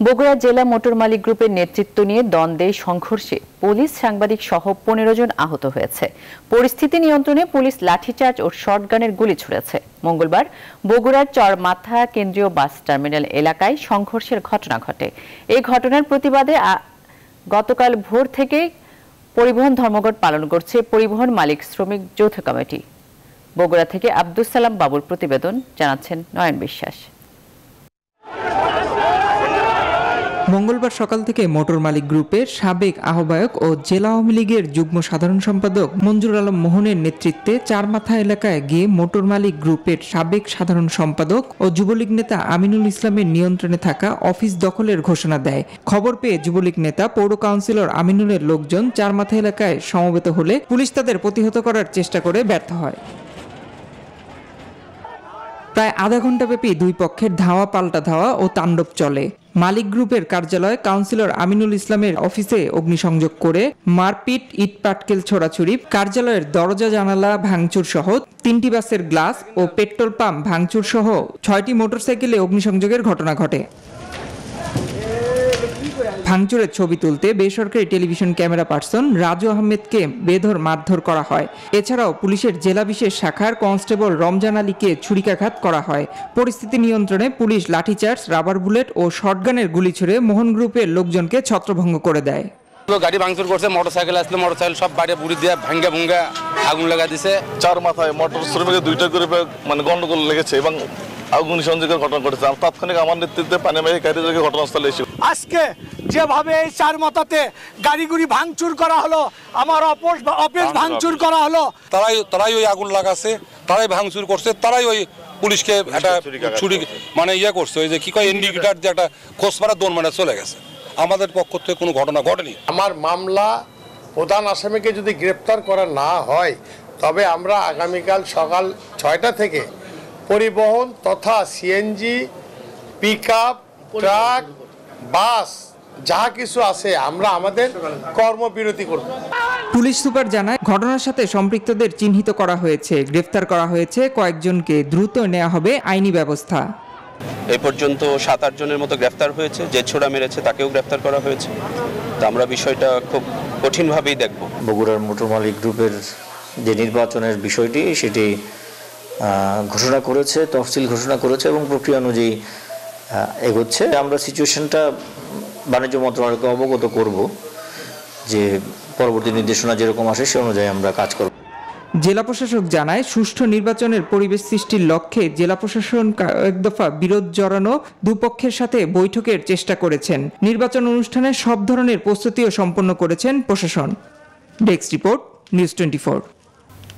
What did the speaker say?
বগুড়া জেলা মোটর মালিক গ্রুপের নেতৃত্ব নিয়ে দ্বন্দ্বে সংঘর্ষে পুলিশ সাংবাদিক সহ 15 জন আহত হয়েছে। পরিস্থিতি নিয়ন্ত্রণে পুলিশ লাঠিচার্জ ও শটগানের গুলি ছুড়েছে। মঙ্গলবার বগুড়ার চরমাথা কেন্দ্রীয় বাস টার্মিনাল এলাকায় সংঘর্ষের ঘটনা ঘটে। এই ঘটনার প্রতিবাদে গতকাল ভোর থেকে পরিবহন ধর্মঘট পালন করছে পরিবহন মালিক শ্রমিক যৌথ কমিটি। বগুড়া থেকে আব্দুস সালাম বাবুর প্রতিবেদন, জানাচ্ছেন নয়ন বিশ্বাস। মঙ্গলবার সকাল থেকে মোটর মালিক গ্রুপের সাবেক আহ্বায়ক ও জেলা আওয়ামী লীগের যুগ্ম সাধারণ সম্পাদক মঞ্জুর আলম মোহনের নেতৃত্বে চারমাথা এলাকায় গিয়ে মোটর মালিক গ্রুপের সাবেক সাধারণ সম্পাদক ও যুবলীগ নেতা আমিনুল ইসলামের নিয়ন্ত্রণে থাকা অফিস দখলের ঘোষণা দেয়। খবর পেয়ে যুবলীগ নেতা পৌর কাউন্সিলর আমিনুলের লোকজন চারমাথা এলাকায় সমবেত হলে পুলিশ তাদের প্রতিহত করার চেষ্টা করে ব্যর্থ হয়। প্রায় আধা ঘন্টা ব্যাপী দুই পক্ষের ধাওয়া পাল্টা ধাওয়া ও তাণ্ডব চলে। মালিক গ্রুপের কার্যালয় কাউন্সিলর আমিনুল ইসলামের অফিসে অগ্নিসংযোগ করে মারপিট, ইট পাটকেল ছোড়াছুড়ি, কার্যালয়ের দরজা জানালা ভাঙচুর সহ 3টি বাসের গ্লাস ও পেট্রোল পাম্প ভাঙচুর সহ 6টি মোটরসাইকেলে অগ্নিসংযোগের ঘটনা ঘটে। ভাঙচুরের ছবি তুলতে বেসরকারি টেলিভিশন ক্যামেরা পার্সন রাজু আহমেদকে বেধড় মারধর করা হয়। এছাড়াও পুলিশের জেলা বিশেষ শাখার কনস্টেবল রমজান আলীকে ছুরিকাঘাত করা হয়। পরিস্থিতি নিয়ন্ত্রণে পুলিশ লাঠিচার্জ, রাবার বুলেট ও শটগানের গুলি ছুড়ে মোহন গ্রুপের লোকজনকে ছত্রভঙ্গ করে দেয়। গাড়ি ভাঙচুর করছে, মোটরসাইকেল আসলে মোটরসাইকেল সব বাড়ি বুড়ি দিয়ে ভাঙ্গা ভুঙ্গা আগুন লাগা দিছে। চারমাথায় মোটর শ্রমিকের 2টা গ্রুপে গন্ডগোল লেগেছে এবং অগ্নিসংযোগের ঘটনা ঘটেছে। তাৎক্ষণিক আমার নেতৃত্বে পানিবাহী গাড়ি ঘটনাস্থলে এসে আজকে যেভাবে এই চারমাথাতে গাড়িগুড়ি ভাঙচুর করা হলো, আমার অফিস ভাঙচুর করা হলো, তারাই ওই আগুন লাগাছে, তারাই ভাঙচুর করছে, তারাই ওই পুলিশকে একটা ছুরি করছে, ওই যে কি কয় ইন্ডিকেটার দিয়ে একটা খোঁজ মারা দৌড় মারা চলে গেছে। আমাদের পক্ষ থেকে কোনো ঘটনা ঘটেনি। আমার মামলা প্রধান আসামিকে যদি গ্রেপ্তার করা না হয় তবে আমরা আগামীকাল সকাল 6টা থেকে পরিবহন তথা সিএনজি, পিকআপ, ট্রাক, বাস যা কিছু আছে আমরা আমাদের কর্মবিরতি করব। পুলিশ সুপার জানায়, ঘটনার সাথে সম্পৃক্তদের চিহ্নিত করা হয়েছে, গ্রেফতার করা হয়েছে কয়েকজনকে, দ্রুত নেওয়া হবে আইনি ব্যবস্থা। এই পর্যন্ত 7-8 জনের মতো গ্রেফতার হয়েছে, যে ছোড়া মেরেছে তাকেও গ্রেফতার করা হয়েছে। তো আমরা বিষয়টা খুব কঠিনভাবেই দেখব। বগুড়ার মোটর মালিক গ্রুপের যে নির্বাচনের বিষয়টি সেটি ঘোষণা করেছে, তফসিল ঘোষণা করেছে এবং প্রক্রিয়া অনুযায়ী এগোচ্ছে। আমরা সিচুয়েশনটা বাণিজ্য মন্ত্রণালয়কে অবগত করব, যে পরবর্তী নির্দেশনা যেরকম আসে সে অনুযায়ী আমরা কাজ করব। জেলা প্রশাসক জানায়, সুষ্ঠু নির্বাচনের পরিবেশ সৃষ্টির লক্ষ্যে জেলা প্রশাসন এক দফা বিরোধ জড়ানো দুপক্ষের সাথে বৈঠকের চেষ্টা করেছেন। নির্বাচন অনুষ্ঠানে সব ধরনের প্রস্তুতিও সম্পন্ন করেছেন প্রশাসন। Desk report, news 24।